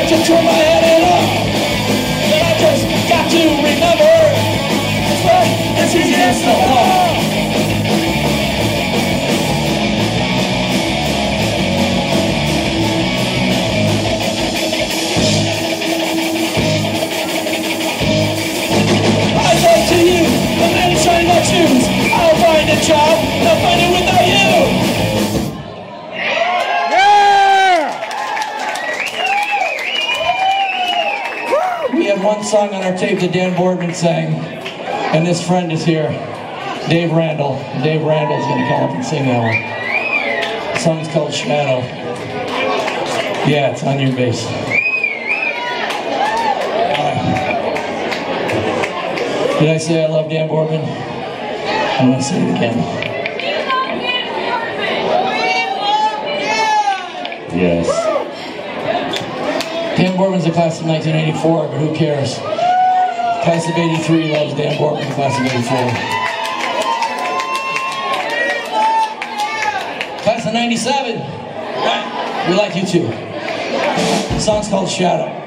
to turn my head and up. But I just got to remember, it's right, it's easy as the law. I talk to you, the men shine my shoes. I'll find a job, I'll find it without you. We had one song on our tape that Dan Boardman sang, and this friend is here, Dave Randall. Dave Randall's going to come up and sing that one. The song's called Shadow. Yeah, it's on your bass. Did I say I love Dan Boardman? I'm going to say it again. Yes. Dan Boardman's a class of 1984, but who cares? Class of 83 loves Dan Boardman, class of 84. Class of 97, we like you too. The song's called Shadow.